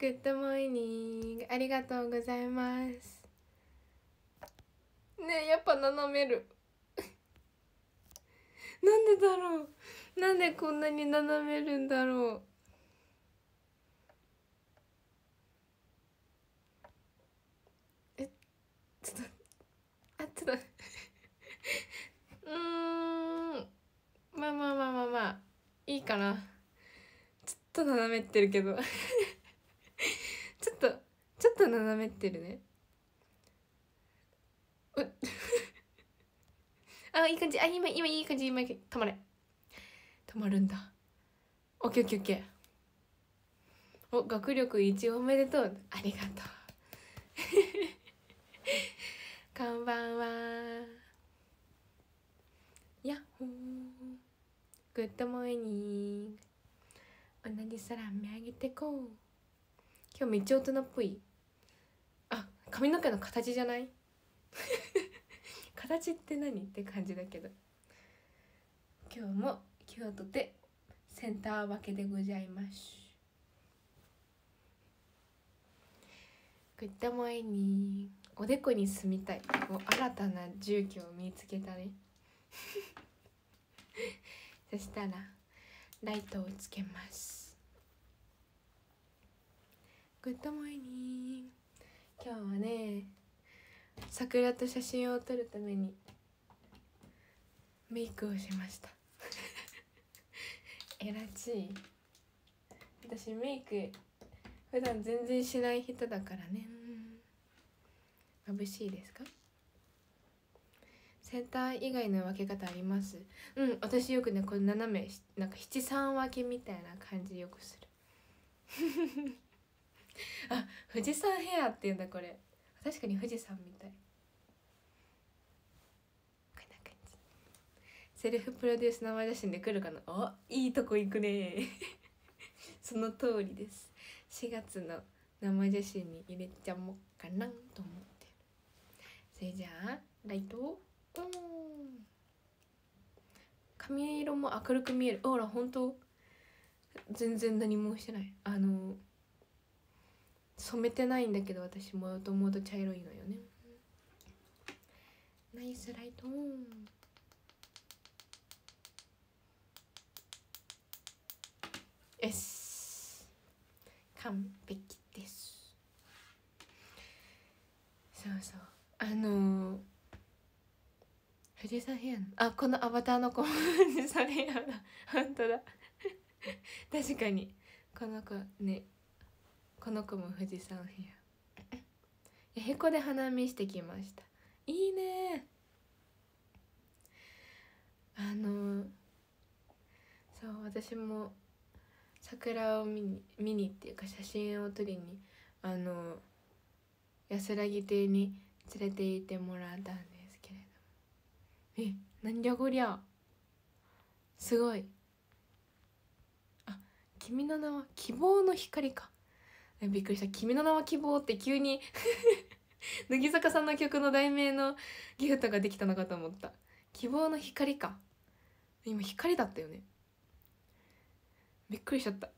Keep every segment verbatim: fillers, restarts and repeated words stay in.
グッドモーニング、ありがとうございます。ねえ、やっぱ斜めるなんでだろう、なんでこんなに斜めるんだろう。え、ちょっとあちょっとうーん、まあまあまあまあまあいいかな。ちょっと斜めってるけどちょっとちょっと斜めってるね。うあ、いい感じ。あ、今今いい感じ。今止まれ、止まるんだ。オッケーオッケーオッケー。お、学力いちおめでとう。ありがとうこんばんは。やっほー、グッドモーニング。同じ空見上げてこう。今日めっちゃ大人っぽい。あ、髪の毛の形じゃない形って何って感じだけど、今日も京都でセンター分けでございます。グッドモーニング。おでこに住みたい。もう新たな住居を見つけたねそしたらライトをつけます。グッドモーニング。今日はね、桜と写真を撮るためにメイクをしましたえらちい。私メイク普段全然しない人だからね。眩しいですか？センター以外の分け方あります？うん、私よくね、これ斜めなんか七三分けみたいな感じよくするあ、富士山ヘアっていうんだこれ。確かに富士山みたい。こんな感じ。セルフプロデュース生写真で来るかな。お、いいとこ行くねその通りです。しがつの生写真に入れちゃおうかなと思ってる。それじゃあライトを、うん、髪色も明るく見える。ほら、ほんと全然何もしてない。あの染めてないんだけど、私もともと茶色いのよね。ナイスライト。よし、完璧です。そうそう、あのー、富士山ヘア、あ、このアバターの子も富士山ヘアだ本当だ確かにこの子ね、この子も富士山ヘア。へこで花見してきました。いいね。あのー、そう、私も桜を見に見にっていうか写真を撮りに、あの安らぎ亭に連れて行ってもらったんですけれども、え、なんじゃこりゃ、すごい。あ、君の名は希望の光か。びっくりした。君の名は希望って急に乃木坂さんの曲の題名のギフトができたのかと思った。希望の光か。今光だったよね。びっくりしちゃった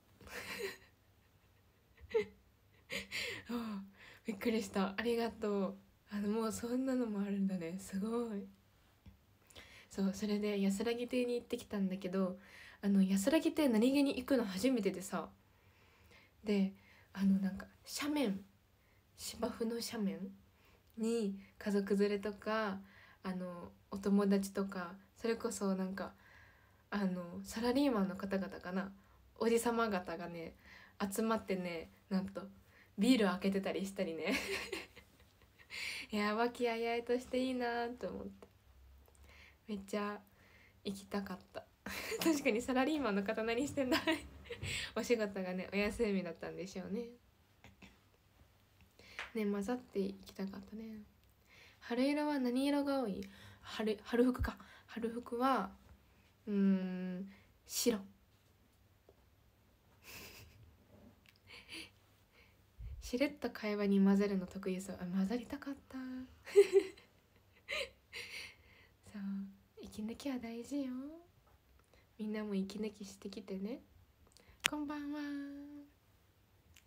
びっくりした。ありがとう。あのもうそんなのもあるんだね。すごい。そう、それで安らぎ亭に行ってきたんだけど、あの安らぎ亭何気に行くの初めてでさ、で、あのなんか斜面、芝生の斜面に家族連れとか、あのお友達とか、それこそなんかあのサラリーマンの方々かな、おじさま方がね集まってね、なんとビール開けてたりしたりねいや、和気あいあいとしていいなと思って、めっちゃ行きたかった確かにサラリーマンの方何してんだお仕事がねお休みだったんでしょうね。ね、混ざっていきたかったね。春色は何色が多い？春春服か。春服はうーん、白しれっと会話に混ぜるの得意そう。あ、混ざりたかったそう、息抜きは大事よ。みんなも息抜きしてきてね。こんばんは。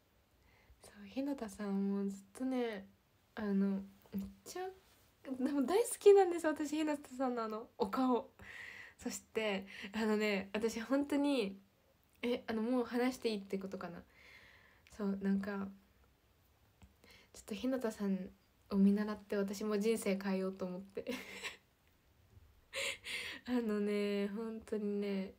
そう日向さんもずっとねあのめっちゃでも大好きなんです私日向さんのあのお顔。そしてあのね私本当にえあのもう話していいってことかな。そうなんかちょっと日向さんを見習って私も人生変えようと思ってあのね本当にね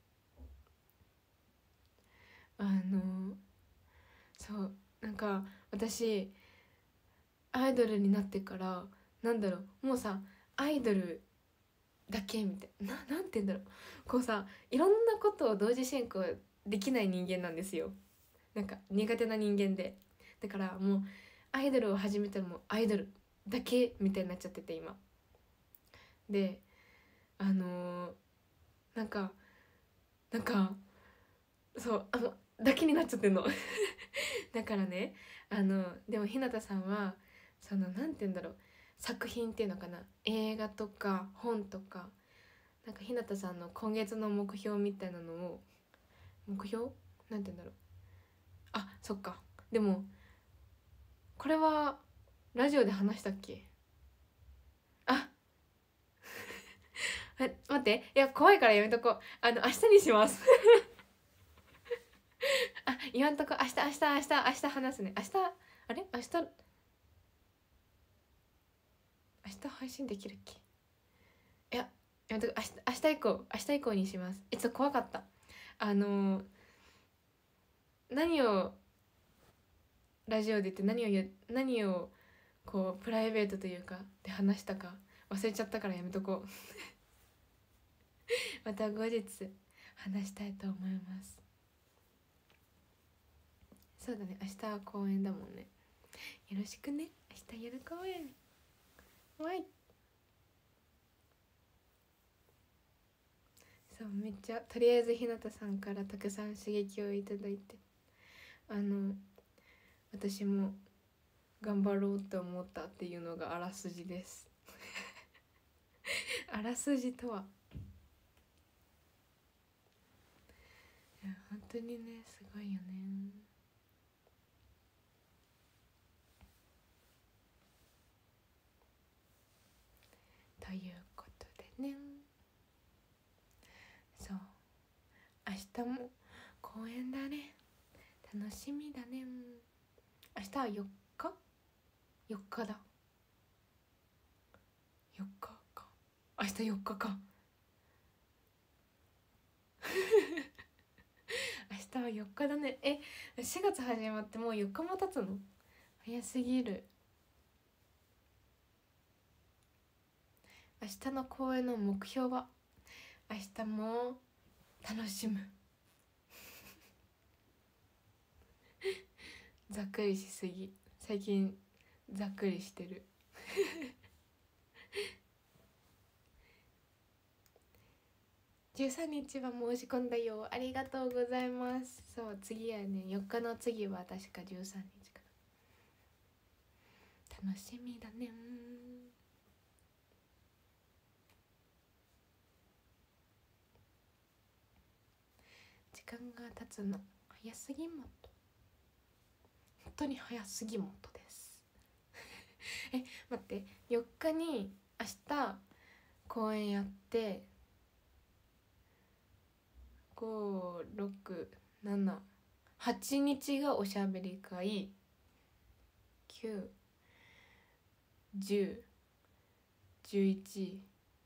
あのそうなんか私アイドルになってからなんだろうもうさアイドルだけみたいな、な、なんて言うんだろうこうさいろんなことを同時進行できない人間なんですよ。なんか苦手な人間でだからもうアイドルを始めたらもうアイドルだけみたいになっちゃってて今であのー、なんかなんかそうあのだけになっちゃってんのだからねあのでも日向さんはそのなんて言うんだろう作品っていうのかな映画とか本とかなんか日向さんの今月の目標みたいなのを目標なんて言うんだろうあそっかでもこれはラジオで話したっけあ待っていや怖いからやめとこうあの明日にしますあ今んとこ明日明日明日明日話すね明日あれ明日明日配信できるっけいややめとこ明日明日以降明日以降にします。えちょっと怖かったあのー、何をラジオで言って何を言何をこうプライベートというかで話したか忘れちゃったからやめとこうまた後日話したいと思います。そうだね、明日は公演だもんね。よろしくね、明日夜公演。わい。そう、めっちゃとりあえずひなたさんからたくさん刺激をいただいて、あの私も頑張ろうって思ったっていうのがあらすじですあらすじとは、いや本当にね、すごいよね。ということでね、そう、明日も公演だね。楽しみだね。明日はよっかよっかだ。よっかか、明日よっかか明日はよっかだね。え、しがつ始まってもうよっかも経つの？早すぎる。明日の公演の目標は、明日も楽しむざっくりしすぎ、最近ざっくりしてるじゅうさんにちは申し込んだよ、ありがとうございます。そう、次はね、よっかの次は確かじゅうさんにちかな。楽しみだね。時間が経つの早すぎもと、本当に早すぎもとですえ、待って、よっかに明日公演やって、ご、ろく、なな、はちにちがおしゃべり会、きゅう、じゅう、じゅういち、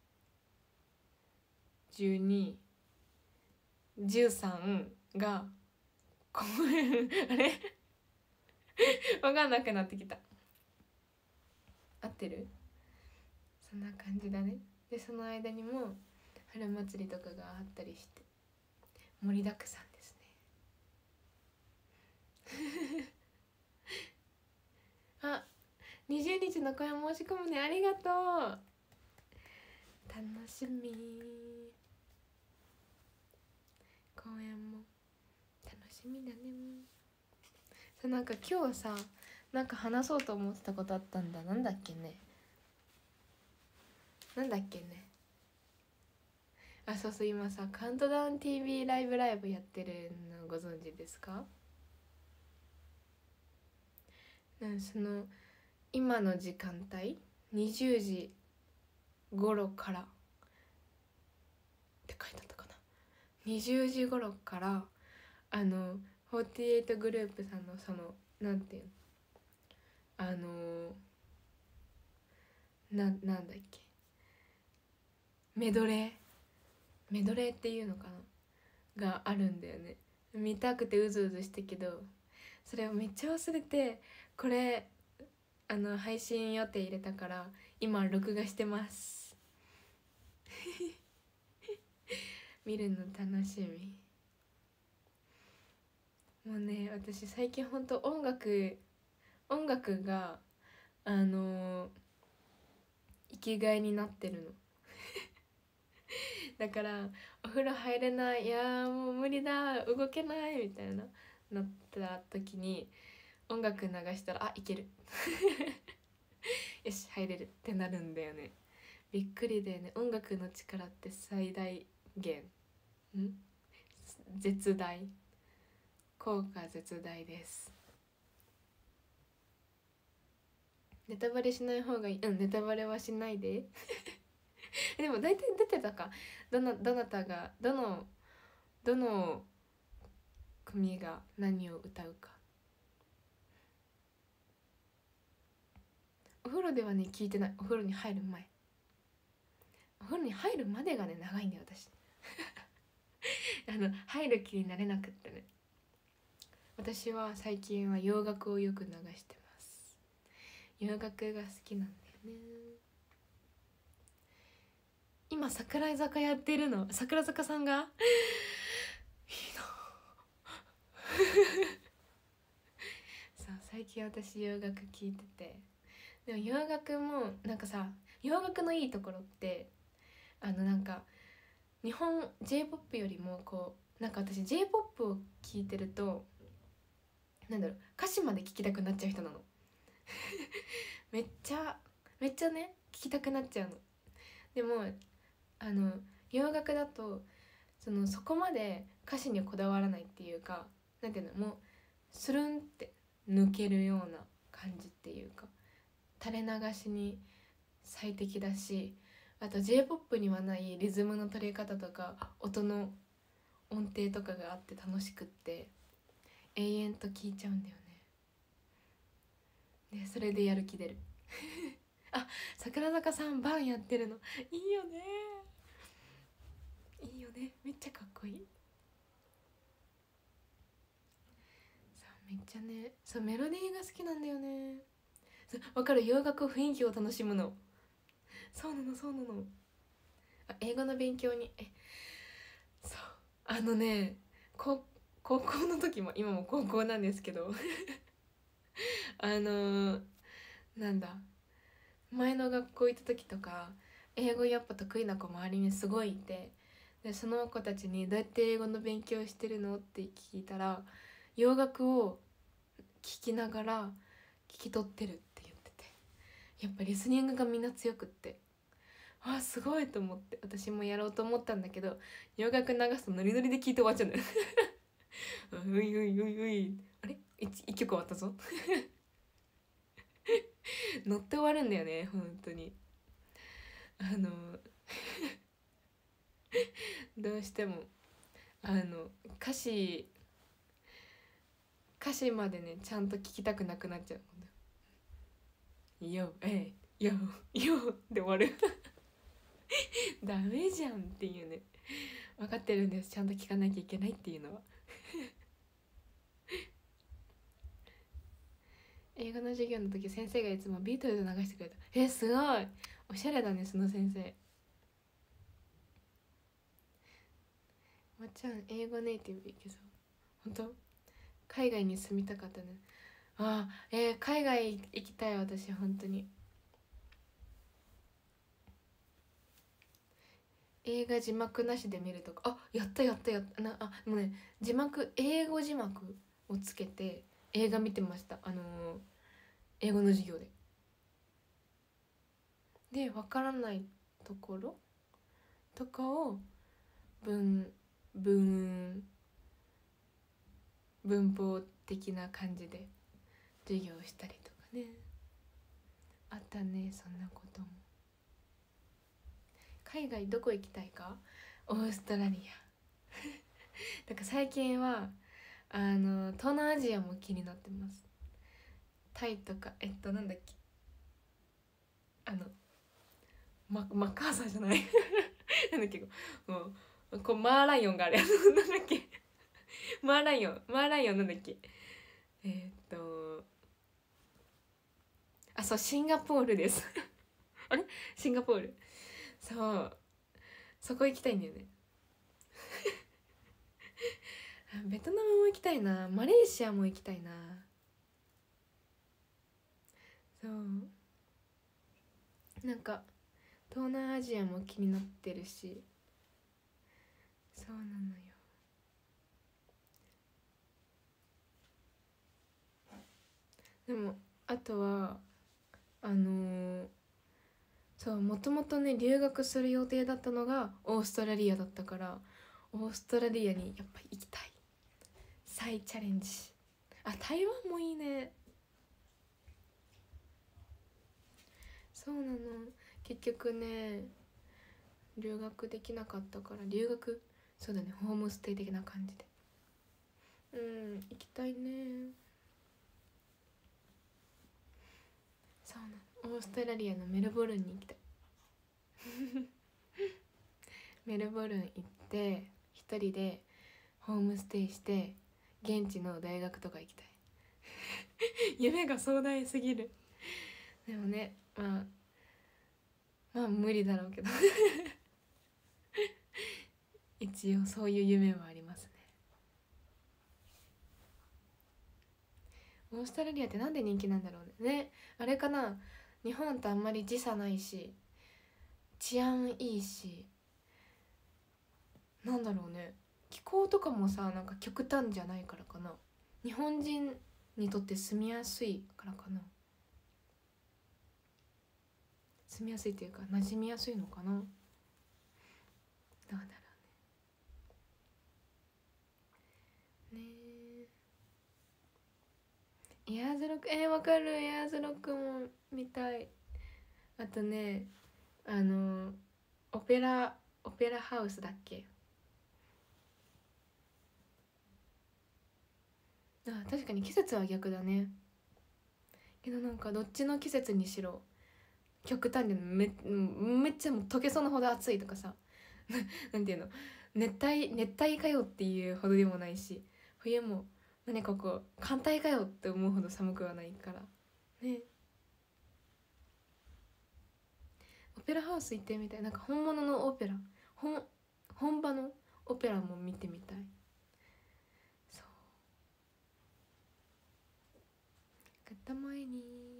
じゅうに、じゅうさんが公演あれ分かんなくなってきた。合ってる？そんな感じだね。でその間にも春祭りとかがあったりして盛りだくさんですねあ、にじゅうにちの公演申し込むね、ありがとう。楽しみ。公演も楽しみだね。さ、なんか今日さ、なんか話そうと思ってたことあったんだ。なんだっけねなんだっけねあ、そうそう、今さカウントダウン ティーブイ ライブライブやってるのご存知ですか？なんその今の時間帯にじゅうじ頃からって書いてあったかな、にじゅうじ頃からあのフォーティーエイトグループさんのそのなんていうの、あのななんだっけ、メドレーメドレーっていうのかながあるんだよね。見たくてうずうずしたけど、それをめっちゃ忘れて、これあの配信予定入れたから今録画してます見るの楽しみ。もうね、私最近ほんと音楽音楽があのー、生きがいになってるのだからお風呂入れない、いやもう無理だ動けないみたいななった時に音楽流したら、あ、いけるよし入れるってなるんだよね。びっくりだよね、音楽の力って最大限ん絶大、効果絶大です。ネタバレしない方がいい。うん、ネタバレはしないででも大体出てたか、どのどなたがどのどの組が何を歌うか。お風呂ではね聞いてない。お風呂に入る前、お風呂に入るまでがね長いんだよ私あの入る気になれなくってね。私は最近は洋楽をよく流してます。洋楽が好きなんだよね。 今桜井坂やってるの。桜坂さんがいいなそう最近私洋楽聴いてて、でも洋楽もなんかさ、洋楽のいいところってあのなんか日本 J-ポップ よりもこうなんか私 J-ポップ を聴いてるとなんだろう歌詞まで聴きたくなっちゃう人なのめっちゃめっちゃね聴きたくなっちゃうの。でもあの洋楽だとそのそこまで歌詞にこだわらないっていうか、なんていうのもうスルンって抜けるような感じっていうか垂れ流しに最適だし、あと J-ポップ にはないリズムの取り方とか音の音程とかがあって楽しくって永遠と聴いちゃうんだよね。でそれでやる気出るあ、桜坂さんバンやってるのいいよね、いいよね、めっちゃかっこいい。そうめっちゃね、そうメロディーが好きなんだよね。わかる、洋楽雰囲気を楽しむの。そうなのそうなの。あ、英語の勉強にえそうあのねこ高校の時も今も高校なんですけどあのー、なんだ前の学校行った時とか英語やっぱ得意な子周りにすごいいて、でその子たちにどうやって英語の勉強してるのって聞いたら洋楽を聞きながら聞き取ってるって言ってて、やっぱリスニングがみんな強くって、あすごいと思って私もやろうと思ったんだけど洋楽流すとノリノリで聞いて終わっちゃうんだよういういういういあれ 1, 一曲終わったぞ乗って終わるんだよね本当に。あのどうしてもあの歌詞歌詞までねちゃんと聞きたくなくなっちゃう。よえいよよで終わるダメじゃんっていうね、分かってるんです、ちゃんと聞かなきゃいけないっていうのは英語の授業の時先生がいつもビートルズ流してくれた。えすごいおしゃれだねその先生。まっちゃん英語ネイティブいけそう。本当海外に住みたかったね。あえー、海外行きたい私本当に。映画字幕なしで見るとか、あやったやったやったなあもうね字幕英語字幕をつけて映画見てました。あのー、英語の授業ででわからないところとかを文文文法的な感じで授業したりとかね、あったねそんなことも。海外どこ行きたいか、オーストラリアだから最近はあの東南アジアも気になってます。タイとかえっとなんだっけあのママッカーサーじゃないなんだっけもうこうマーライオンがあれなんだっけマーライオンマーライオンなんだっけえー、っとあそうシンガポールですあれシンガポールそうそこ行きたいんだよねベトナムも行きたいな、マレーシアも行きたいな。そうなんか東南アジアも気になってるし、そうなのよ。でもあとはあのー、そうもともとね留学する予定だったのがオーストラリアだったから、オーストラリアにやっぱり行きたい、再チャレンジ。あ台湾もいいね。そうなの、結局ね留学できなかったから、留学そうだねホームステイ的な感じでうん行きたいね。そうなの、オーストラリアのメルボルンに行きたいメルボルン行って一人でホームステイして現地の大学とか行きたい夢が壮大すぎる。でもねまあまあ無理だろうけど一応そういう夢はありますね。オーストラリアってなんで人気なんだろうね。ね、あれかな、日本ってあんまり時差ないし治安いいし、なんだろうね、気候とかもさ、なんか極端じゃないからかな。日本人にとって住みやすいからかな。住みやすいっていうか馴染みやすいのかな。どうだろうね。ねえ、エアーズロック、えー、わかる、エアーズロックも見たい。あとね、あのオペラオペラハウスだっけ。あ、確かに季節は逆だね。けどなんかどっちの季節にしろ極端にめめっちゃもう溶けそうなほど暑いとかさなんていうの、熱帯熱帯かよっていうほどでもないし、冬も何かこう寒帯かよって思うほど寒くはないからね。オペラハウス行ってみたい。なんか本物のオペラ、本本場のオペラも見てみたい。そう、グッドモーニング。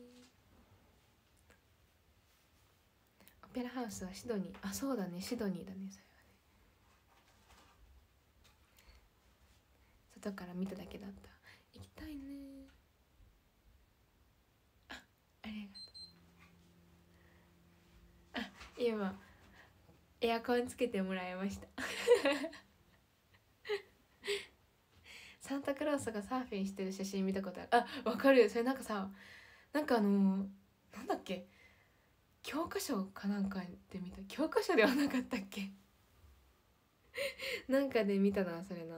オペラハウスはシドニー、あ、そうだね、シドニーだね。それはね、外から見ただけだった。行きたいね。あ、ありがとう。あ、今エアコンつけてもらいましたサンタクロースがサーフィンしてる写真見たことある。あ、わかる。それなんかさ、なんかあのー、なんだっけ、教科書かなんかで見た。教科書ではなかったっけなんかで見たな、それな。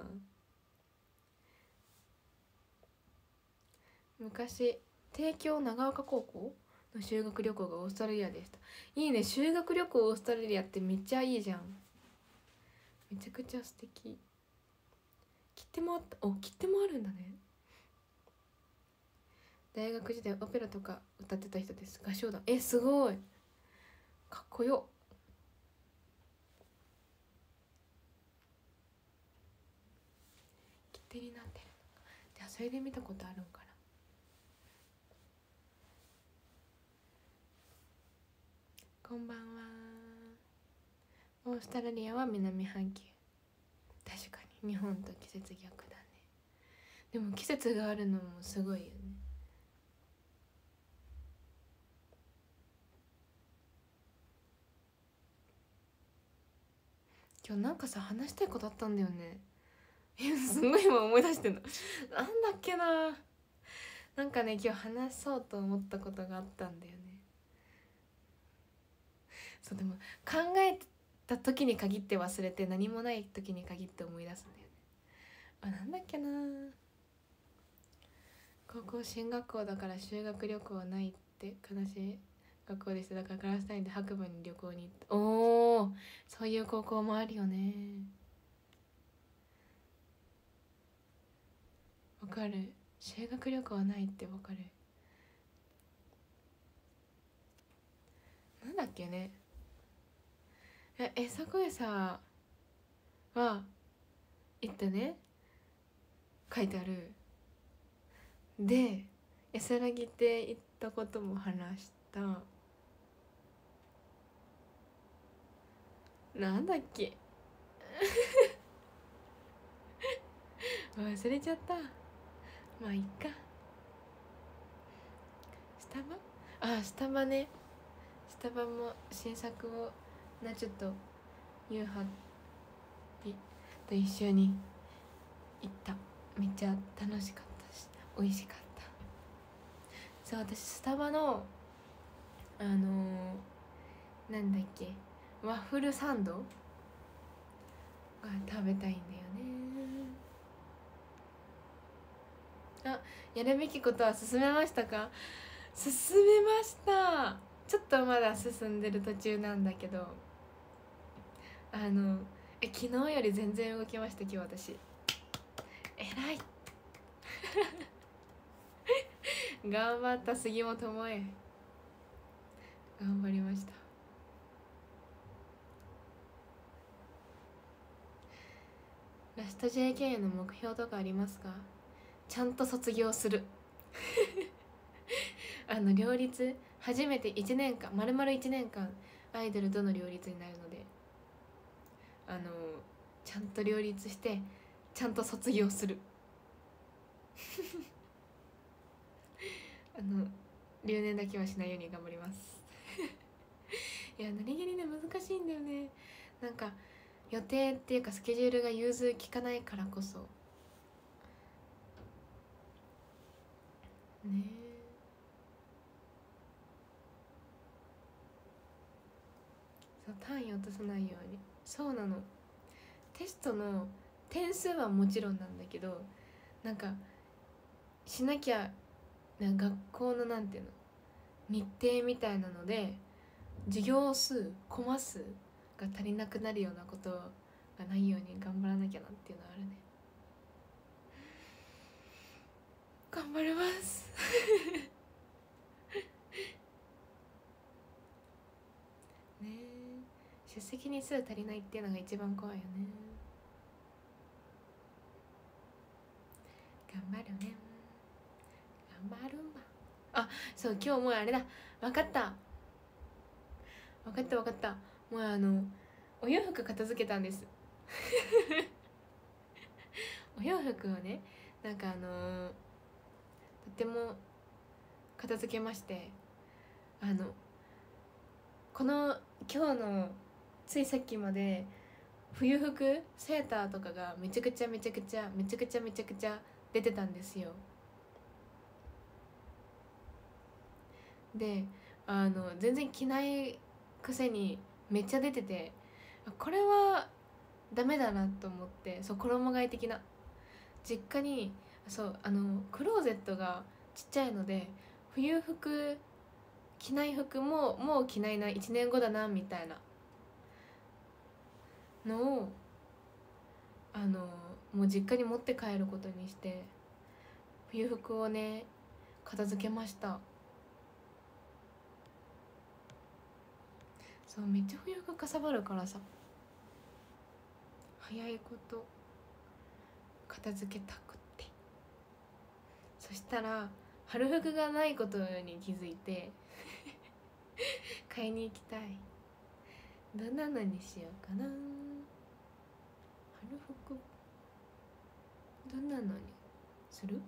昔帝京長岡高校の修学旅行がオーストラリアでした。いいね、修学旅行オーストラリアってめっちゃいいじゃん。めちゃくちゃ素敵。切手もあった。お、切手もあるんだね。大学時代オペラとか歌ってた人です。合唱団。え、すごいかっこよ。切手になってる。じゃあそれで見たことあるんかな。こんばんは。オーストラリアは南半球。確かに日本と季節逆だね。でも季節があるのもすごいよね。今日なんかさ、話したいことあったんだよね。え、すごい今思い出してんのなんだっけな。なんかね、今日話そうと思ったことがあったんだよね。そう、でも考えた時に限って忘れて、何もない時に限って思い出すんだよね。あ、なんだっけな。高校進学校だから修学旅行はないって悲しい学校でした。だからクラス単位で白馬に旅行に行った。おー、そういう高校もあるよね。わかる。修学旅行はないってわかる。なんだっけね。え、えさこやさは行ったね、書いてある。で安らぎって行ったことも話した。なんだっけ忘れちゃった。まあいっか。スタバ、あ、スタバね。スタバも新作をな、ちょっと夕飯と一緒に行った。めっちゃ楽しかったし美味しかった。そう、私スタバのあのー、なんだっけ、ワッフルサンドが食べたいんだよね。あ、やるべきことは進めましたか？進めました。ちょっとまだ進んでる途中なんだけど、あのえ昨日より全然動きました。今日私えらい頑張った。杉本萌え頑張りました。 ラスト ジェーケー の目標とかありますか？ちゃんと卒業するあの両立、初めていちねんかん、丸々いちねんかんアイドルとの両立になるので、あのちゃんと両立してちゃんと卒業するあの留年だけはしないように頑張りますいや何気にね難しいんだよね。なんか予定っていうかスケジュールが融通きかないからこそねえ。そう単位落とさないように。そうなの。テストの点数はもちろんなんだけど、なんかしなきゃなんか学校のなんていうの日程みたいなので授業数コマ数が足りなくなるようなことがないように頑張らなきゃなっていうのはあるね。頑張りますねえ、出席日数足りないっていうのが一番怖いよね。頑張るね、頑張るんば。あ、そう今日もうあれだ、分かった分かった分かった、もうあのお洋服片付けたんですお洋服をね、なんかあのー、とても片付けまして、あのこの今日のついさっきまで冬服セーターとかがめちゃくちゃめちゃくちゃめちゃくちゃめちゃくちゃ出てたんですよ。であの全然着ないくせにめっちゃ出てて、これはダメだなと思って、そう衣替え的な、実家にそうあのクローゼットがちっちゃいので冬服着ない服ももう着ないな、いちねんごだなみたいなのをあのもう実家に持って帰ることにして冬服をね片付けました。そうめっちゃ冬服かさばるからさ、早いこと片付けたくって、そしたら春服がないことに気づいて買いに行きたい。どんなのにしようかな。春服どんなのにする？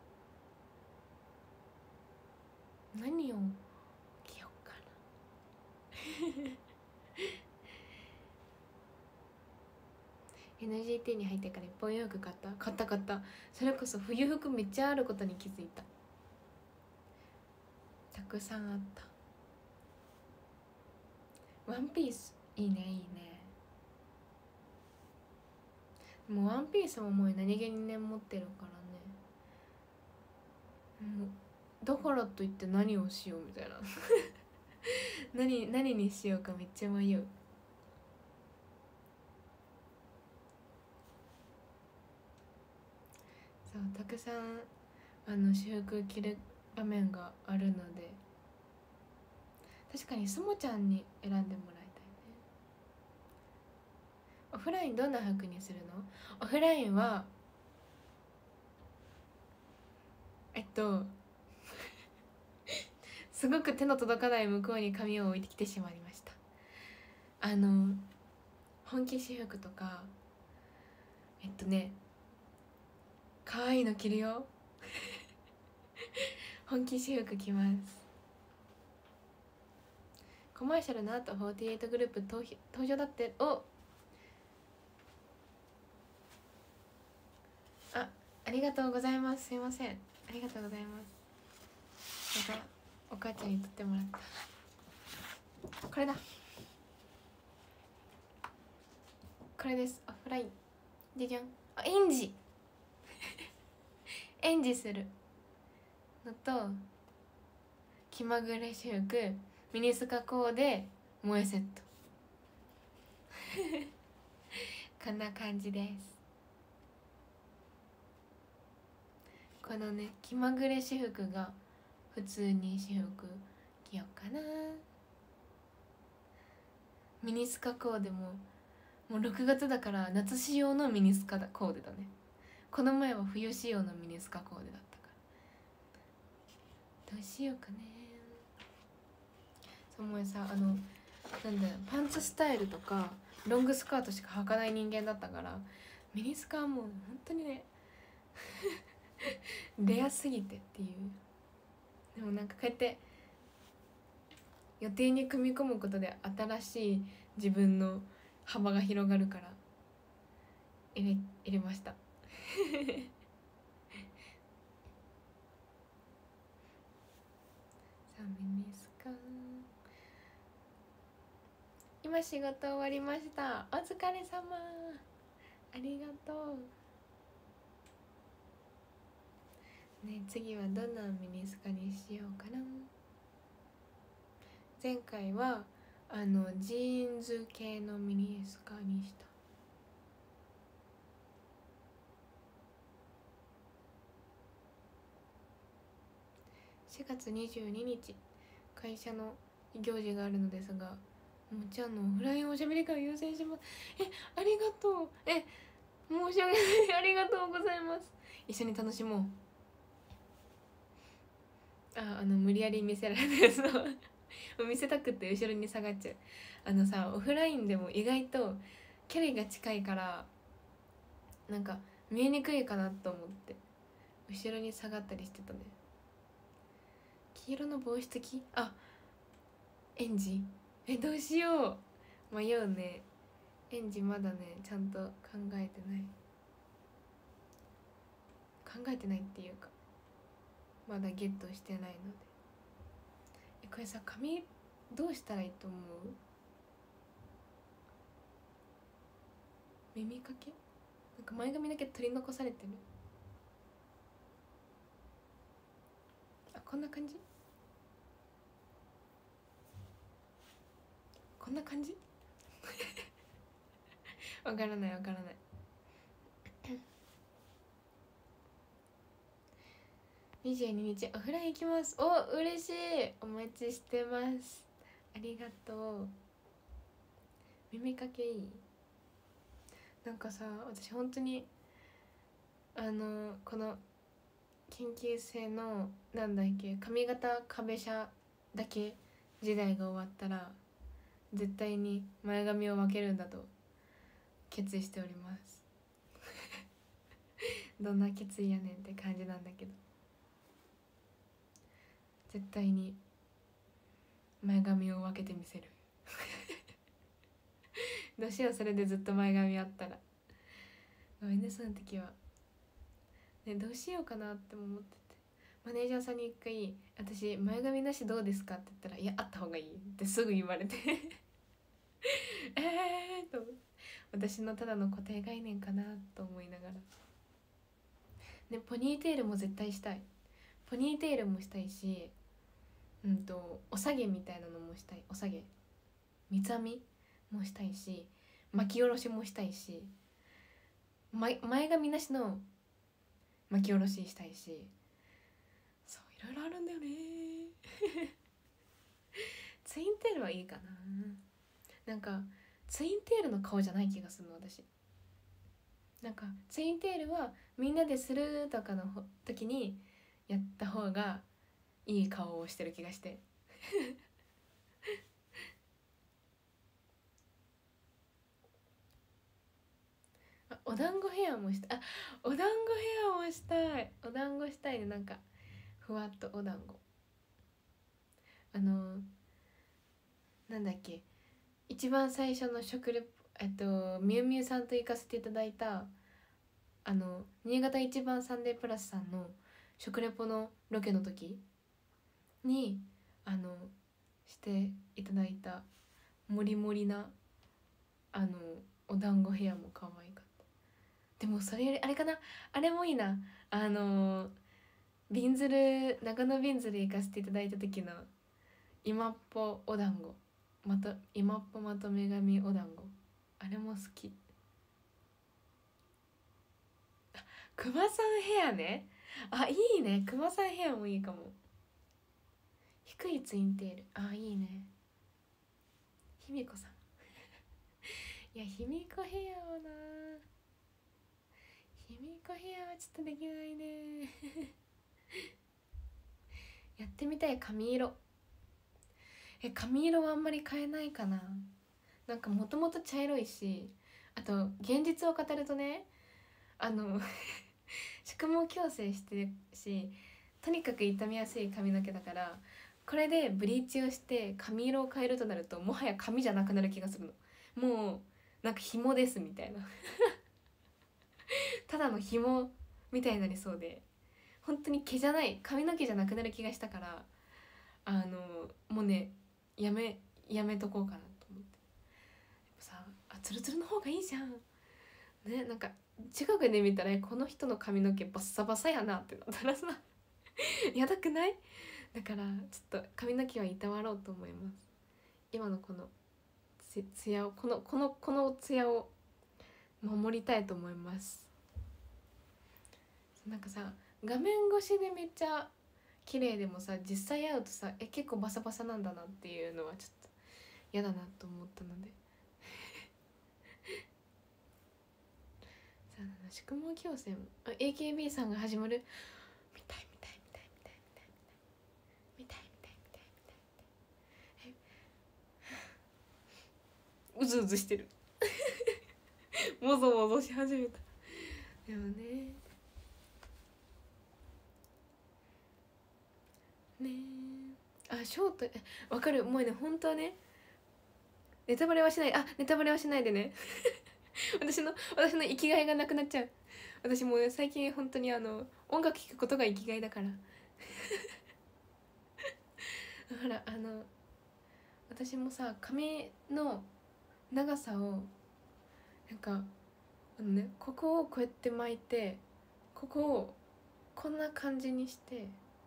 何を着ようかなエヌジーティー に入ってからいっぱい洋服買った買った買った。それこそ冬服めっちゃあることに気づいた。たくさんあった。ワンピースいいねいいね。もうワンピースももう何気にね持ってるからね、もうだからといって何をしようみたいな何何にしようかめっちゃ迷う。そうたくさんあの私服着る場面があるので、確かにスモちゃんに選んでもらいたいね。オフラインどんな服にするの？オフラインはえっとすごく手の届かない向こうに髪を置いてきてしまいました。あの本気私服とかえっとね可愛いの着るよ本気私服着ます。コマーシャルの後フォーティーエイトグループ登登場だって。おあありがとうございます。すいません、ありがとうございます。またお母ちゃんに撮ってもらった。これだ、これです。オフラインじゃじゃん。あエンジエンジするのと気まぐれ私服ミニスカコーデ萌えセットこんな感じです。このね気まぐれ私服が普通に私服着ようかな。ミニスカコーデももうろくがつだから夏仕様のミニスカだコーデだね。この前は冬仕様のミニスカコーデだったから、どうしようかね。そうもうさ、あのなんだよ、パンツスタイルとかロングスカートしか履かない人間だったから、ミニスカはもう本当にねレアすぎてっていう。でもなんかこうやって予定に組み込むことで新しい自分の幅が広がるから入れ入れましたさあミニスカ、今仕事終わりました。お疲れ様、ありがとうね。次はどんなミニスカにしようかな。前回はあのジーンズ系のミニスカにした。しがつにじゅうににち会社の行事があるのですが、もちゃんのオフラインおしゃべり会を優先します。え、ありがとう。え、申し訳ないありがとうございます。一緒に楽しもう。あ、あの無理やり見せられるやつの見せたくて後ろに下がっちゃう。あのさ、オフラインでも意外と距離が近いからなんか見えにくいかなと思って後ろに下がったりしてたね。黄色の帽子付き、あ、エンジ、え、どうしよう、迷うね。エンジまだねちゃんと考えてない考えてないっていうかまだゲットしてないので。え、これさ、髪どうしたらいいと思う？耳かけ、なんか前髪だけ取り残されてる。あ、こんな感じ、こんな感じわからないわからないにじゅうににちオフライン行きます。お、嬉しい、お待ちしてます。ありがとう。耳かけいい？なんかさ、私本当にあのこの研究生のなんだっけ、髪型壁車だけ時代が終わったら絶対に前髪を分けるんだと決意しておりますどんな決意やねんって感じなんだけど、絶対に前髪を分けてみせるどうしよう、それでずっと前髪あったら。ごめんね、その時はね、どうしようかなって思ってて、マネージャーさんに一回「私前髪なしどうですか?」って言ったら「いや、あった方がいい」ってすぐ言われてえーと私のただの固定概念かなと思いながらね。ポニーテールも絶対したい。ポニーテールもしたいし、うんとお下げみたいなのもしたい。お下げ、三つ編みもしたいし、巻き下ろしもしたいし、前前髪なしの巻き下ろししたいし、そういろいろあるんだよねツインテールはいいかな。なんかツインテールの顔じゃない気がするの私。なんかツインテールはみんなでするとかの時にやった方がいい顔をしてる気がしてあ、お団子ヘアもしたあお団子ヘアもしたい。お団子したいね。なんかふわっとお団子、あのなんだっけ、一番最初の食レポ、えっとみゆみゆさんと行かせていただいたあの新潟一番サンデープラスさんの食レポのロケの時にあのしていただいたモリモリなあのお団子ヘアも可愛かった。でもそれよりあれかな、あれもいいな、あのびんずる長野びんずる行かせていただいた時の今っぽお団子、また今っぽまとめ髪お団子、あれも好き。くまさんヘアね、あ、いいね、くまさんヘアもいいかも。低いツインテール、あ、いいね。ひみこさんいやひみこヘアはな、ひみこヘアはちょっとできないねやってみたい髪色。え髪色はあんまり変えないかな。なんかもともと茶色いし、あと現実を語るとね、あの宿毛矯正してるし、とにかく傷みやすい髪の毛だから、これでブリーチをして髪色を変えるとなると、もはや髪じゃなくなる気がするの。もうなんか紐ですみたいなただの紐みたいになりそうで、本当に毛じゃない、髪の毛じゃなくなる気がしたから、あのもうね、やめやめとこうかなと思って。さあ、ツルツルの方がいいじゃんね。なんか近くで見たらこの人の髪の毛バッサバサやなってなったらさやだくない？だからちょっと髪の毛はいたわろうと思います。今のこのつつやを、このこのこのつやを守りたいと思います。なんかさ、画面越しでめっちゃ綺麗でもさ、実際会うとさ、え結構バサバサなんだなっていうのはちょっと嫌だなと思ったのでさあ、宿毛矯正も エーケービー さんが始まる。見たい見たい見たい見たい見たい見たい見たい見たい見たい見たい。えうずうずしてるもぞもぞし始めた。でもねねえ、あショートわかる。もうね本当はね、ネタバレはしない、あネタバレはしないでね私の私の生きがいがなくなっちゃう。私もう最近本当にあの音楽聴くことが生きがいだからほらあの私もさ、髪の長さをなんかあのね、ここをこうやって巻いて、ここをこんな感じにして、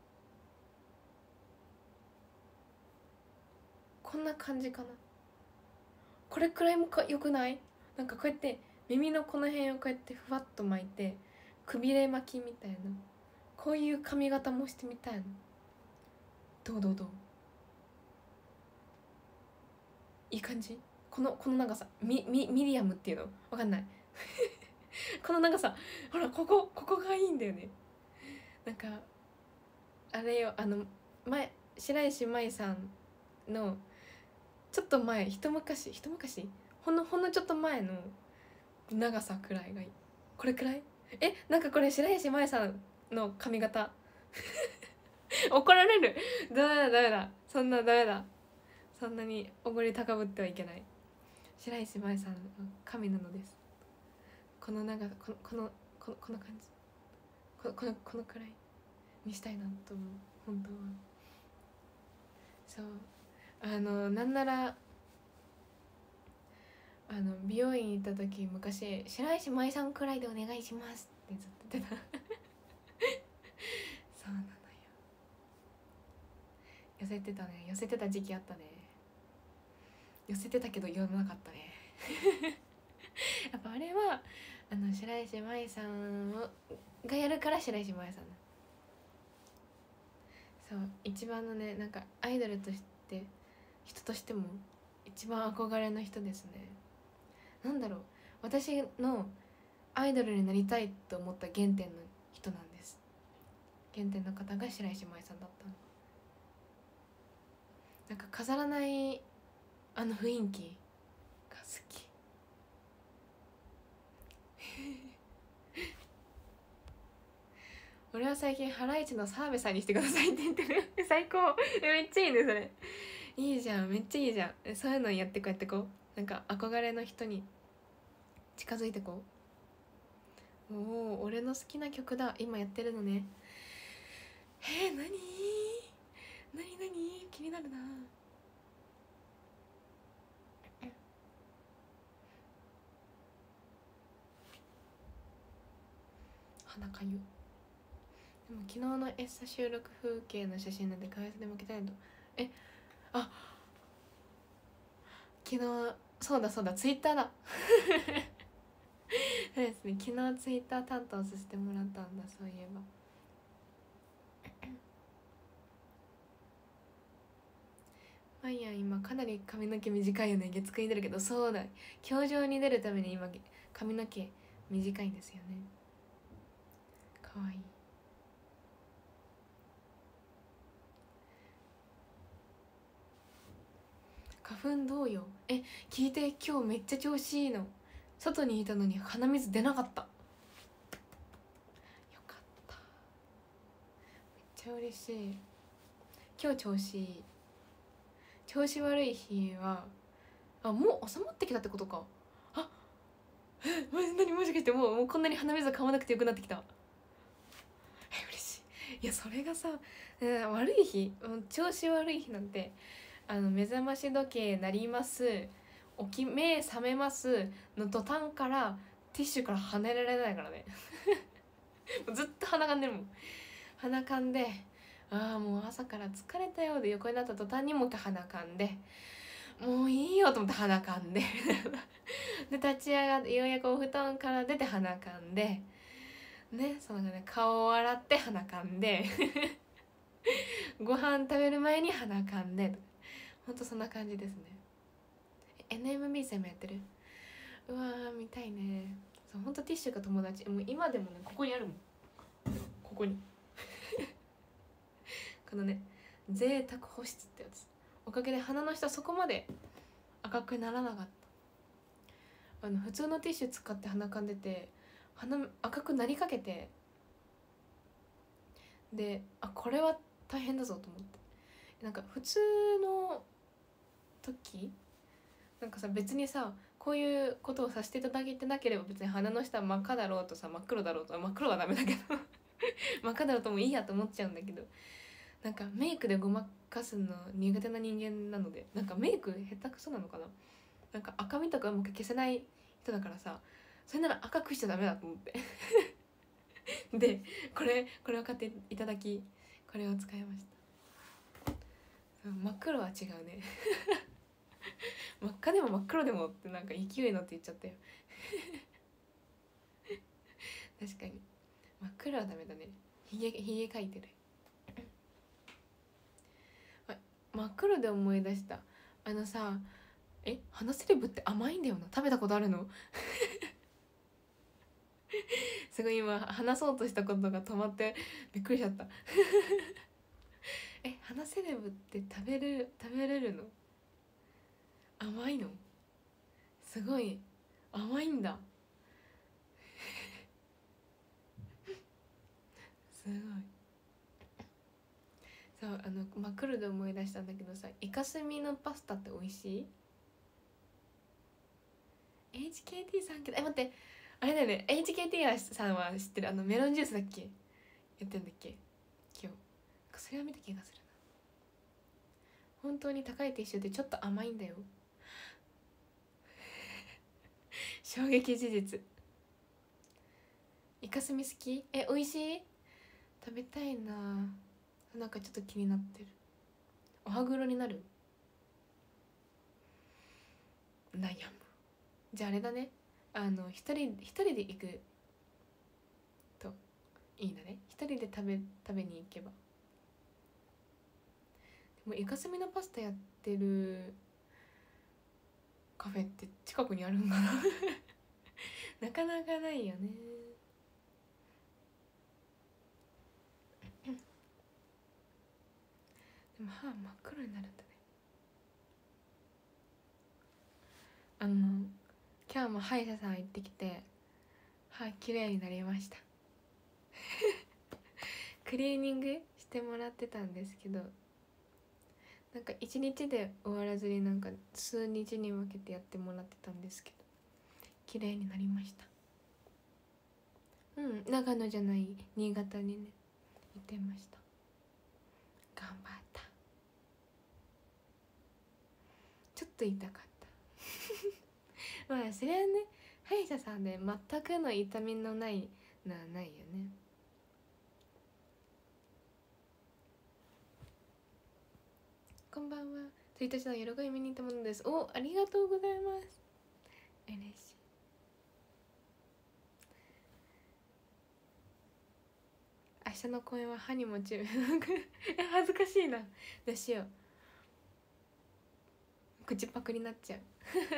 こんな感じかな。これくらいもかよくない？なんかこうやって耳のこの辺をこうやってふわっと巻いて、くびれ巻きみたいな、こういう髪型もしてみたいの。どうどうどう？いい感じ？このこの長さ、ミミミディアムっていうのわかんないこの長さ、ほらここここがいいんだよね。なんかあれよ、あの前白石麻衣さんのちょっと前、一昔一昔ほんのほんのちょっと前の長さくらいがいい。これくらい？えなんかこれ白石麻衣さんの髪型怒られる。ダメだダメだ、そんなダメだ、そんなにおごり高ぶってはいけない。白石麻衣さんの神なのです。この長さ、このこのこのこの感じ、このこのこのくらいにしたいなと思う本当は。そうあのなんならあの美容院行った時、昔白石麻衣さんくらいでお願いしますってずっと言ってたそうなのよ、寄せてたね、寄せてた時期あったね。寄せてたけど言わなかったねやっぱあれはあの白石麻衣さんをがやるから白石麻衣さんだ。そう一番のね、なんかアイドルとして人としても一番憧れの人ですね。なんだろう、私のアイドルになりたいと思った原点の人なんです。原点の方が白石麻衣さんだったの。なんか飾らないあの雰囲気が好き俺は最近ハライチの澤部さんにしてくださいって言ってる最高、めっちゃいいねそれ。いいじゃん、めっちゃいいじゃん。そういうのやってこうやってこう、なんか憧れの人に近づいてこう。おお、俺の好きな曲だ、今やってるのね。えー、なになになに気になるな。鼻かゆ。でも昨日のエッサ収録風景の写真なんで会社でも来たいと。えあ昨日そうだそうだ、ツイッターだそうですね、昨日ツイッター担当させてもらったんだ、そういえばファイヤー今かなり髪の毛短いよね。月9に出るけど、そうだ、教場に出るために今髪の毛短いんですよね。かわいい。花粉どうよ。え、聞いて、今日めっちゃ調子いいの。外にいたのに鼻水出なかった。よかった、めっちゃ嬉しい。今日調子いい。調子悪い日は、あ、もう収まってきたってことか。あ、え、マジ、何、もしかしてもうもうこんなに鼻水かまなくてよくなってきた。え、嬉しい。いや、それがさ、うん、悪い日、うん、調子悪い日なんて、あの目覚まし時計鳴ります、起き目覚めますの途端からティッシュから離れられないからね。ずっと鼻かんでるもん。鼻かんで、ああもう朝から疲れたよで横になった途端にもう一回鼻かんで、もういいよと思って鼻かんでで立ち上がってようやくお布団から出て鼻かんでね、そのね、顔を洗って鼻かんでご飯食べる前に鼻かんで、ほんとそんな感じですね。 エヌエムビー 戦もやってる。うわー見たいね。そう、ほんとティッシュが友達。もう今でもね、ここにあるもん、ここにこのね、贅沢保湿ってやつ、おかげで鼻の下そこまで赤くならなかった。あの普通のティッシュ使って鼻かんでて鼻赤くなりかけて、で、あ、これは大変だぞと思って、なんか普通の時なんかさ、別にさこういうことをさせていただいてなければ別に鼻の下真っ赤だろうとさ、真っ黒だろうと、真っ黒はダメだけど真っ赤だろうともいいやと思っちゃうんだけど、なんかメイクでごまかすの苦手な人間なので、なんかメイク下手くそなのかな、なんか赤みとかうまく消せない人だからさ、それなら赤くしちゃダメだと思ってで、これこれを買っていただき、これを使いました。真っ黒は違うね真っ赤でも真っ黒でもってなんか勢い乗って言っちゃったよ確かに真っ黒はダメだね。ひげひげ描いてる真っ黒で思い出した。あのさ、え、花セレブって甘いんだよな。食べたことあるのすごい今話そうとしたことが止まってびっくりしちゃったえ、花セレブって食べれる食べれるの？甘いの？すごい甘いんだすごい。そう、あの真っ黒で思い出したんだけどさ、イカスミのパスタって美味しい？ エイチケーティー さんけど、え、待って、あれだよね、 エイチケーティー さんは知ってる、あのメロンジュースだっけ、やってんだっけ今日。それは見た気がするな。本当に高いティッシュでちょっと甘いんだよ衝撃事実。イカスミ好き？え、美味しい？食べたいな。なんかちょっと気になってる。お歯黒になる？悩む。じゃああれだね、あの一人一人で行くといいんだね。一人で食べ食べに行けば。でもイカスミのパスタやってるカフェって近くにあるんかななかなかないよね。でも歯真っ黒になるんだね。あの今日も歯医者さん行ってきて歯きれいになりましたクリーニングしてもらってたんですけど、なんか一日で終わらずになんか数日に分けてやってもらってたんですけど、綺麗になりました。うん、長野じゃない新潟にね行ってました。頑張った。ちょっと痛かったまあそれはね、歯医者さんで全くの痛みのないのはないよね。こんばんは。ついたちの喜び見に行ったものです。お、ありがとうございます。嬉しい。明日の公演は歯にも注目え、恥ずかしいな。どうしよう。 口パクになっちゃう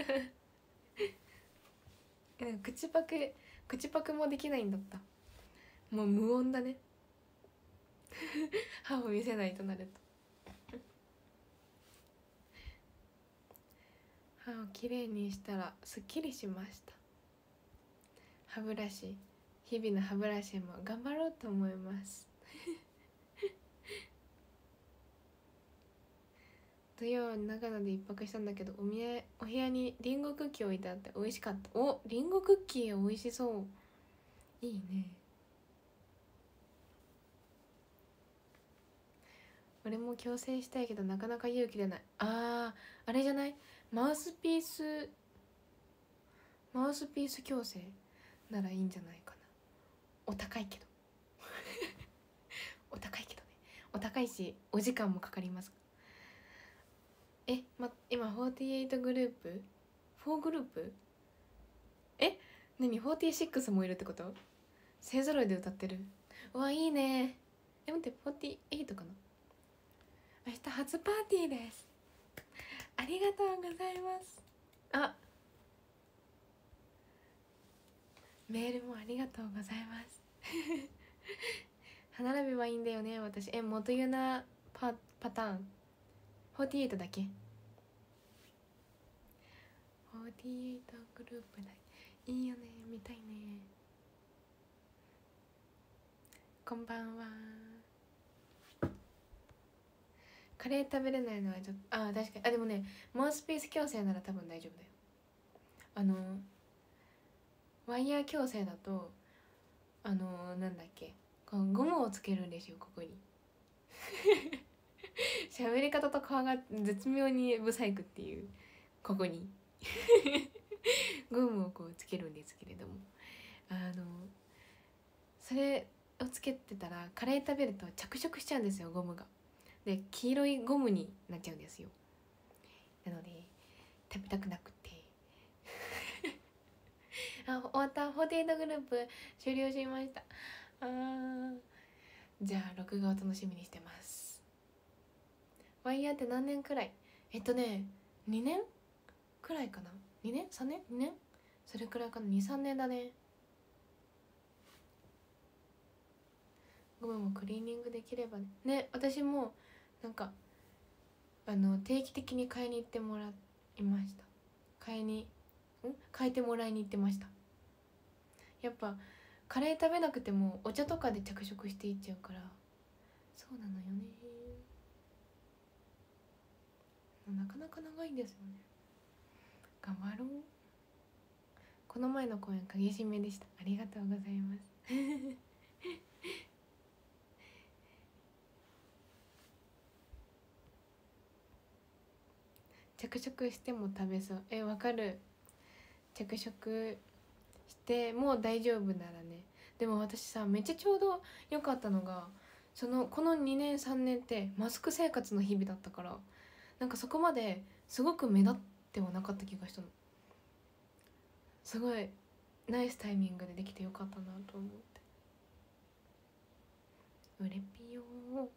でも口パク口パクもできないんだった。もう無音だね歯を見せないとなると歯をきれいにしたらすっきりしました。歯ブラシ、日々の歯ブラシも頑張ろうと思います土曜長野で一泊したんだけど、おみやお部屋にリンゴクッキー置いてあって美味しかった。お、リンゴクッキー美味しそう。いいね。俺も矯正したいけどなかなか勇気出ない。あー、あれじゃない、マウスピースマウスピース矯正ならいいんじゃないかな。お高いけどお高いけどね。お高いしお時間もかかります。え、ま、今フォーティーエイトグループフォーグループえ、何フォーティーシックスもいるってこと？勢ぞろいで歌ってる。うわ、いいね。え、待って、フォーティーエイトかな。明日初パーティーです。ありがとうございます。あ、メールもありがとうございます歯並びはいいんだよね私。え、元ユナパパターンフォーティーエイトだけ。フォーティーエイトグループだ。いいよね、見たいね。こんばんは。カレー食べれないのはちょっと、ああ確かに。あ、でもね、マウスピース矯正なら多分大丈夫だよ。あのワイヤー矯正だと、あのなんだっけ、このゴムをつけるんですよ、ここに喋り方と顔が絶妙にブサイクっていう、ここにゴムをこうつけるんですけれども、あのそれをつけてたらカレー食べると着色しちゃうんですよ、ゴムが。で黄色いゴムになっちゃうんですよ。なので食べたくなくてあ、終わった。フォーティーエイトグループ終了しました。あー、じゃあ録画を楽しみにしてます。ワイヤーって何年くらい？えっとねにねんくらいかな。にねん さん 年 に 年それくらいかな。 にさん 年だね。ゴムもクリーニングできればね。ね、私もなんかあの定期的に買いに行ってもらいました。買いにん買えてもらいに行ってました。やっぱカレー食べなくてもお茶とかで着色していっちゃうから。そうなのよね。なかなか長いんですよね。頑張ろう。この前の公演激しめでした。ありがとうございます着色しても食べそう。え、わかる。着色してもう大丈夫ならね。でも私さ、めっちゃちょうど良かったのが、そのこのにねんさんねんってマスク生活の日々だったから、なんかそこまですごく目立ってはなかった気がしたの。すごいナイスタイミングでできてよかったなと思って。うれぴよー。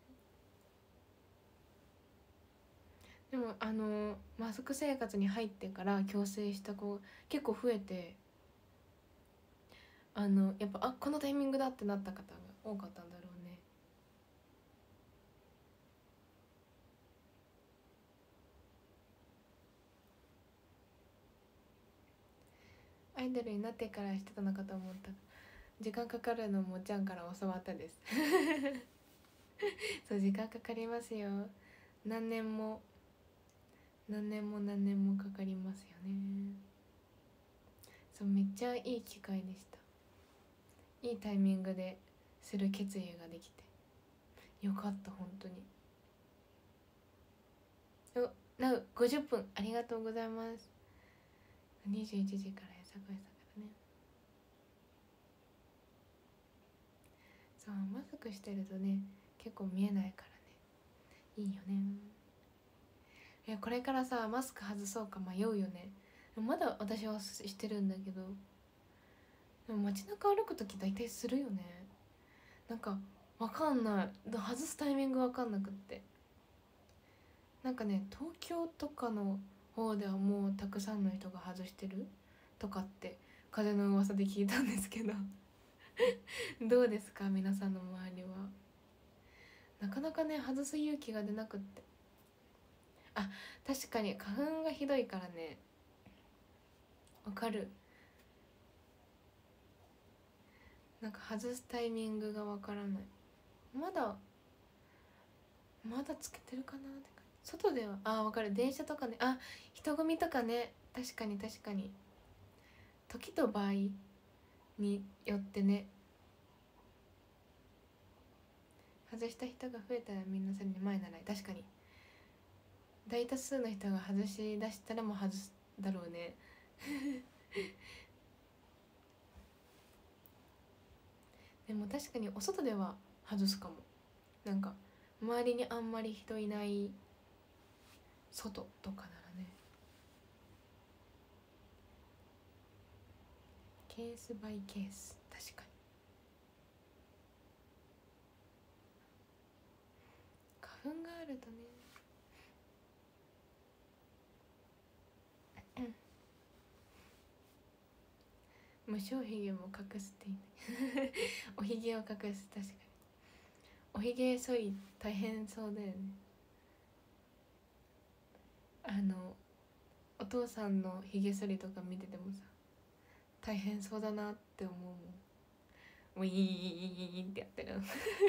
でもあのマスク生活に入ってから矯正した子結構増えて、あのやっぱあこのタイミングだってなった方が多かったんだろうね。アイドルになってからしてたのかと思った。時間かかるのもちゃんから教わったですそう時間かかりますよ。何年も何年も何年もかかりますよね。そうめっちゃいい機会でした。いいタイミングでする決意ができてよかった。本当に。おなうごじゅっぷんありがとうございます。にじゅういちじからやさこいさからね。そうマスクしてるとね結構見えないからね、いいよね。えこれからさマスク外そうか迷うよね。まだ私はしてるんだけど、でも街中歩く時大体するよね。なんかわかんない、外すタイミングわかんなくって。なんかね東京とかの方ではもうたくさんの人が外してるとかって風の噂で聞いたんですけどどうですか皆さんの周りは。なかなかね外す勇気が出なくって、あ確かに花粉がひどいからね、わかる。なんか外すタイミングがわからない。まだまだつけてるかなって感じ。外ではあわかる、電車とかね、あ人混みとかね、確かに確かに時と場合によってね、外した人が増えたらみんなそれに前ならい。確かに大多数の人が外し出したらもう外すだろうねでも確かにお外では外すかも。なんか周りにあんまり人いない外とかならね。ケースバイケース、確かに花粉があるとね。無性ひげも隠すっていいねおひげを隠す、確かにおひげ剃り大変そうだよね。あのお父さんのひげ剃りとか見ててもさ大変そうだなって思うもん。ウィーンってやってる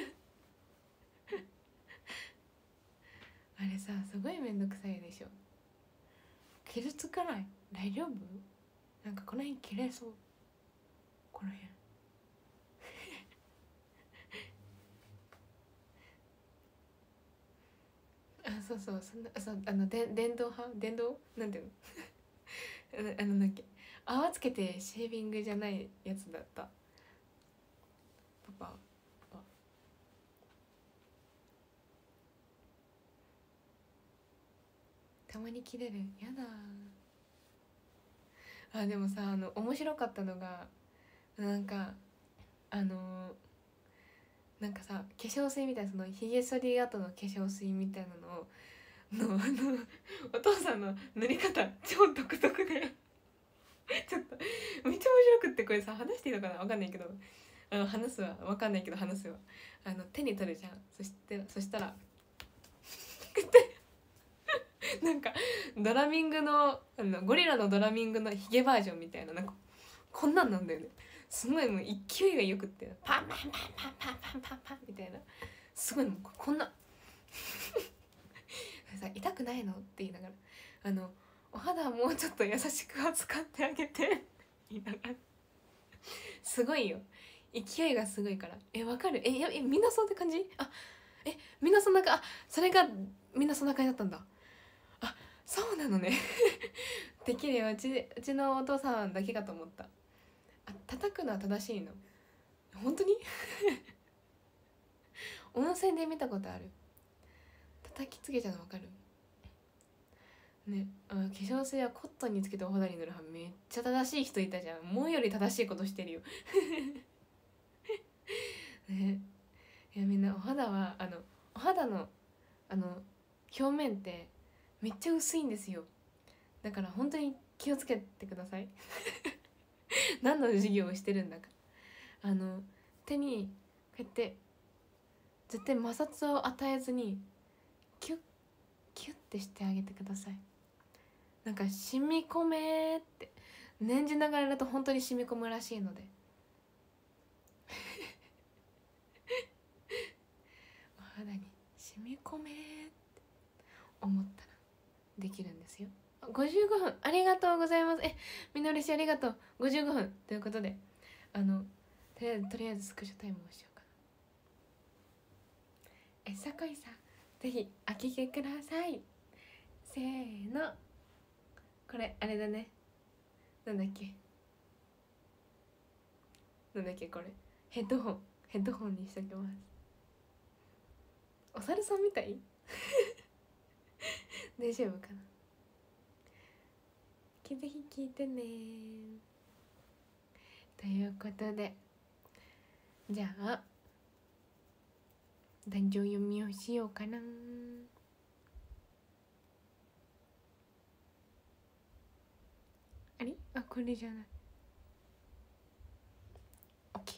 あれさすごいめんどくさいでしょ。傷つかない？大丈夫？なんかこの辺切れそう、この辺あそうそう、そんなそうあので電動派電動なんていうのあのなんだっけ、泡つけてシェービングじゃないやつだった。パパたまに切れる、やだ。あでもさあの面白かったのがなんかあのなんかさ化粧水みたいな、そのひげ剃り後の化粧水みたいなのをのあのお父さんの塗り方超独特でちょっとめっちゃ面白くって、これさ話していいのかなわかんないけど、あの話すわ、わかんないけど話すわ。あの手に取るじゃん。そしてそしたらなんかドラミングのあのゴリラのドラミングのヒゲバージョンみたいな、なんかこんなんなんだよね。すごいもう勢いがよくってパンパンパンパンパンパンパンパンみたいな、すごいもうこんなさ痛くないのって言いながら、あのお肌はもうちょっと優しく扱ってあげて言いながら、すごいよ、勢いがすごいから。えわかる？えやえみんなそんな感じ？あえみんなそんなか、あそれがみんなそんな感じだったんだ。あそうなのねできるよ、うちうちのお父さんだけかと思った。あ叩くのは正しいの？本当に温泉で見たことある。叩きつけちゃうの分かるね。あ化粧水はコットンにつけてお肌に塗る派、めっちゃ正しい人いたじゃん。もうより正しいことしてるよね。いやみんなお肌はあのお肌のあの表面ってめっちゃ薄いんですよ。だから本当に気をつけてください何の授業をしてるんだか。あの手にこうやって絶対摩擦を与えずにキュッキュッてしてあげてください。なんか染み込めって念じながらやると本当に染み込むらしいのでお肌に染み込めって思ったらできるんですよ。ごじゅうごふんありがとうございます。えみのりしありがとう。ごじゅうごふんということで、あのとりあえずとりあえずスクショタイムをしようかな。えさこいさんぜひお聞きください。せーの、これあれだね、なんだっけなんだっけこれヘッドホンヘッドホンにしときます。お猿さんみたい大丈夫かな。ぜひ聞いてねということで、じゃあ壇上読みをしようかな。 これじゃない。 OK。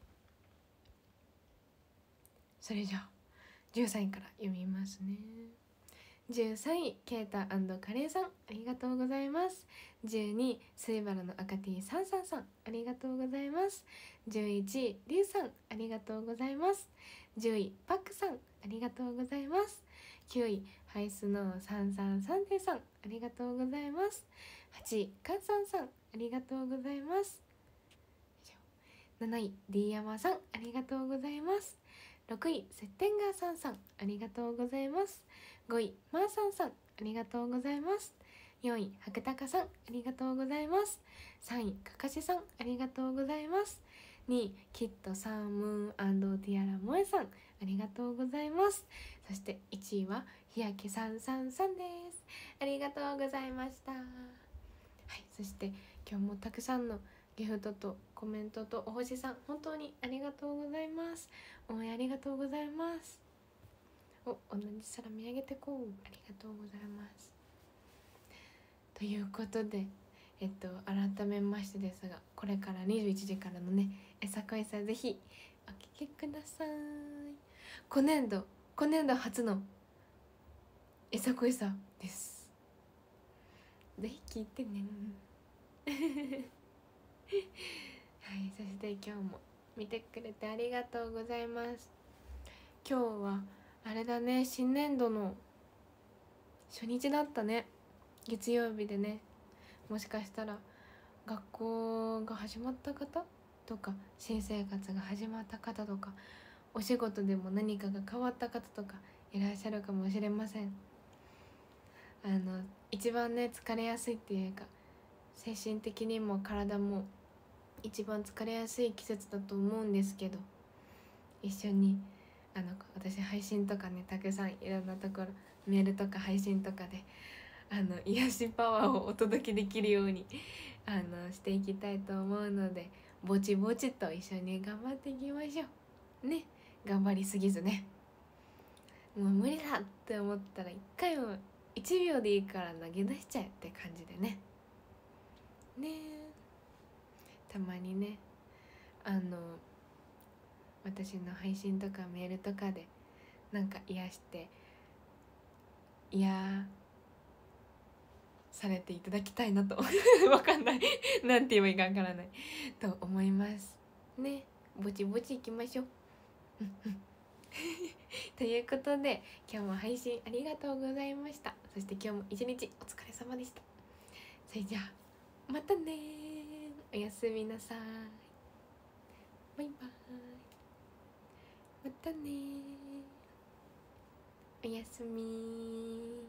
それじゃあじゅうさんいから読みますね。じゅうさんいケータカレーさん、ありがとうございます。じゅうにいスイバラの赤 T さんさんさん、ありがとうございます。じゅういちいリュウさん、ありがとうございます。じゅういパックさん、ありがとうございます。きゅういハイスノーさんさんさんデーさん、ありがとうございます。はちいカンさんさん、ありがとうございます。なない D ヤマさん、ありがとうございます。ろくいセッテンガーさんさん、ありがとうございます。ごいマーさんさん、ありがとうございます。よんい白鷹さん、ありがとうございます。さんいかかしさん、ありがとうございます。にいキットサームーンティアラモエさん、ありがとうございます。そしていちいは日焼けさんさんさんです。ありがとうございました。はい、そして今日もたくさんのギフトとコメントとお星さん、本当にありがとうございます。応援ありがとうございます。お、同じ空見上げてこう。ありがとうございます。ということで、えっと改めましてですが、これからにじゅういちじからのねえさこいさぜひお聞きください。今年度今年度初のえさこいさです。ぜひ聞いてねはい、そして今日も見てくれてありがとうございます。今日はあれだね、新年度の初日だったね。月曜日でね、もしかしたら学校が始まった方とか、新生活が始まった方とか、お仕事でも何かが変わった方とかいらっしゃるかもしれません。あの一番ね疲れやすいっていうか、精神的にも体も一番疲れやすい季節だと思うんですけど、一緒にあの私配信とかね、たくさんいろんなところメールとか配信とかであの癒しパワーをお届けできるようにあのしていきたいと思うので、ぼちぼちと一緒に頑張っていきましょうね。頑張りすぎずね、もう無理だって思ったら一回もいちびょうでいいから投げ出しちゃえって感じでね。ねえ、たまにねあの私の配信とかメールとかでなんか癒して癒されていただきたいなとわかんないなんて言えばいいかわからないと思いますね。ぼちぼちいきましょうということで今日も配信ありがとうございました。そして今日も一日お疲れ様でした。それじゃあまたね、おやすみなさい。バイバイ。またね、おやすみ。